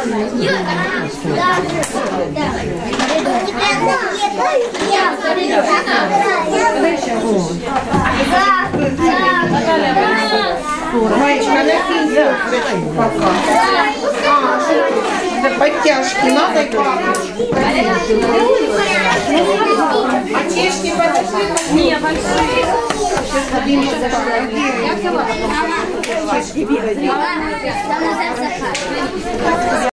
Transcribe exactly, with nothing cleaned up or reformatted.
Маечка, накинь пока. А, подтяжки надо и папочку. А чешки подошли? Не, большие. Я взяла потом. Чешки видать.